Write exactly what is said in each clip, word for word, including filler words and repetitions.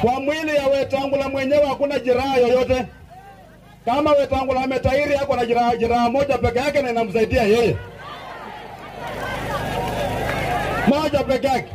Kwa mwili ya Wetangula mwenyewe hakuna jeraha yoyote. Kama Wetangula ametairi yako na jeraha, jeraha moja peke yake na inamsaidia yeye. Moja peke yake.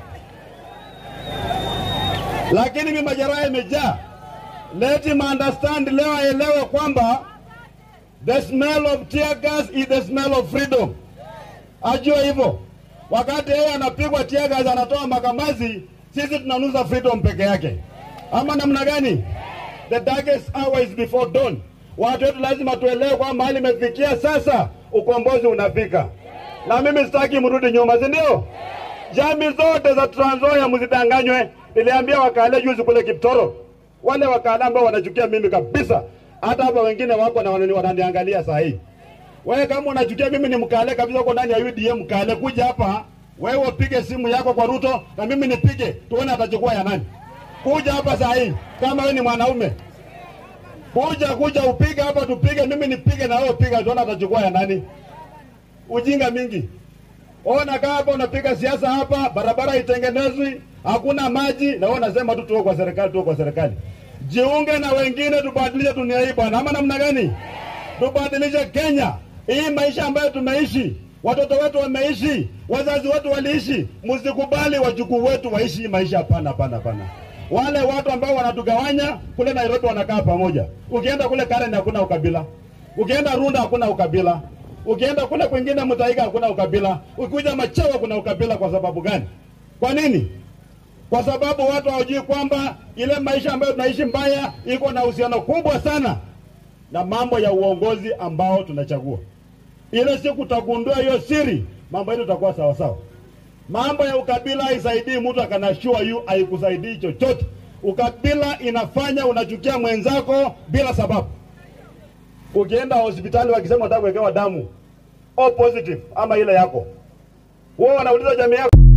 Lakini mimi majeraha imejaa. Let him understand leo aelewe kwamba the smell of tear gas is the smell of freedom. Ajue hivyo. Wakati yeye anapigwa tear gas anatoa makamazi, sisi tunanusa freedom peke yake. Ama namna gani? The darkest hour is before dawn. Watu wetu lazima tuelewe kwa mahali imefikia sasa, ukombozi unafika. Na mimi sitaki mrudi nyuma, si ndio? Jamii zote za Trans Nzoia msidanganywe. Niliambia wakale juzi kule Kiptoro. Wale wakala ambao wanachukia mimi kabisa. Hata hapa wengine wako na wananiangalia saa hii. Wewe kama unachukia mimi ni mkale kabisa uko ndani ya U D M mkale, kuja hapa, wewe upige simu yako kwa Ruto na mimi nipige, tuone atachukua ya nani. Kuja hapa saa hii kama wewe ni mwanaume. Kuja kuja upige hapa tupige, mimi nipige na wewe piga, tuone atachukua ya nani. Ujinga mingi. Ona kama hapa unapiga siasa hapa, barabara itengenezwi, hakuna maji, na wewe unasema tu tuko kwa serikali, tuko kwa serikali. Jiunge na wengine tubadilishe dunia hii bwana. Ama namna gani? Tubadilishe Kenya. Hii maisha ambayo tumeishi, watoto wetu wameishi, wazazi wetu waliishi, msikubali wajukuu wetu waishi maisha hapana hapana hapana. Wale watu ambao wanatugawanya kule Nairobi wanakaa pamoja. Ukienda kule Karen hakuna ukabila. Ukienda Runda hakuna ukabila. Ukienda kule kwingine Mutaiga hakuna ukabila. Ukikuja Machawa kuna ukabila. Kwa sababu gani? Kwa nini? Kwa sababu watu hawajui kwamba ile maisha ambayo tunaishi mbaya iko na uhusiano kubwa sana na mambo ya uongozi ambao tunachagua. Ile siku utagundua hiyo siri, mambo yetu yatakuwa sawa sawa. Mambo ya ukabila haisaidii mtu akanashua yu, haikusaidii chochote. Ukabila inafanya unachukia mwenzako bila sababu. Ukienda hospitali wakisema unataka kuwekewa damu O positive ama ile yako, wao wanauliza jamii yako